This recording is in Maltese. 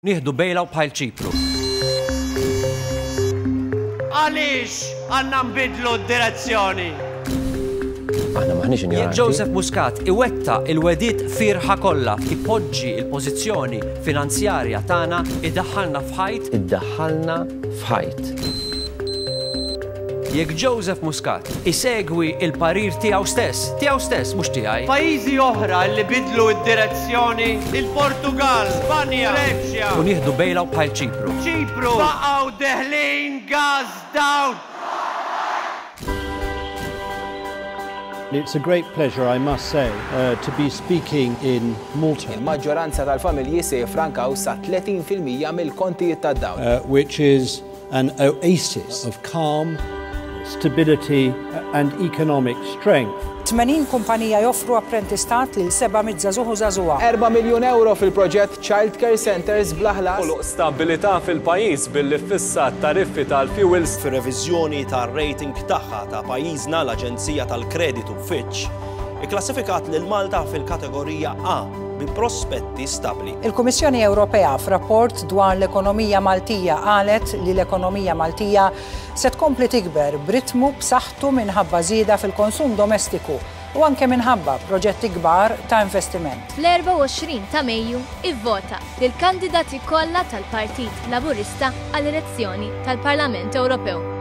nieħdu bejlaw bħal Ċipru. Għaliex għandna nbidlu d-direzzjoni? Aħna maħniex ignoranti. Jekk Joseph Muscat iwetta il-wedid firħa kollha ipoġġi l-pożizzjoni finanzjarja tagħna iddaħħalna f'ħajt. Iddaħħalna f'ħajt. Jekk Joseph Muscat isegwi il-parir tiegħu stess mhux tiegħi. Pajjiżi oħra li bidlu d-direzzjoni, il-Portugal, Spanja, Greċja. U nieħdu bejlaw bħal Ċipru. Ċipru baqgħu deħlin gas dawn. It's a great pleasure, I must say, to be speaking in Malta. Il-maġġoranza tal-familji se jifrankaw sa 30% mill-kontijiet tad-dawl. Which is an oasis of calm, stability and economic strength. 80 kumpanija joffru apprentistat lil 700 żagħżugħ u żagħżugħa. 4 miljun euro fil-proġett Child Care Centers bla ħlas. Ħoloq stabilità fil-pajjiż billi fissa tariffi tal-fuels. Fir-reviżjoni tar-rating tagħha ta' pajjiżna l-Aġenzija tal-Kreditu Fitch ikklassifikat lil Malta fil-kategorija A bi prospetti stabbli. Il-Kummissjoni Ewropea f'rapport dwar l-ekonomija Maltija qalet li l-ekonomija Maltija se tkompli tikber b'ritmu b'saħħtu minħabba żieda fil-konsum domestiku u anke minħabba proġetti kbar ta' investiment. Fl-24 ta' Mejju ivvota lill kandidati kollha tal-Partit Laburista għall-elezzjoni tal-Parlament Ewropew.